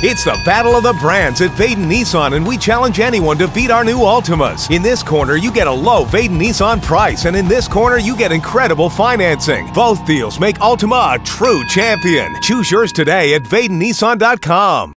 It's the battle of the brands at Vaden Nissan, and we challenge anyone to beat our new Altimas. In this corner, you get a low Vaden Nissan price, and in this corner, you get incredible financing. Both deals make Altima a true champion. Choose yours today at VadenNissan.com.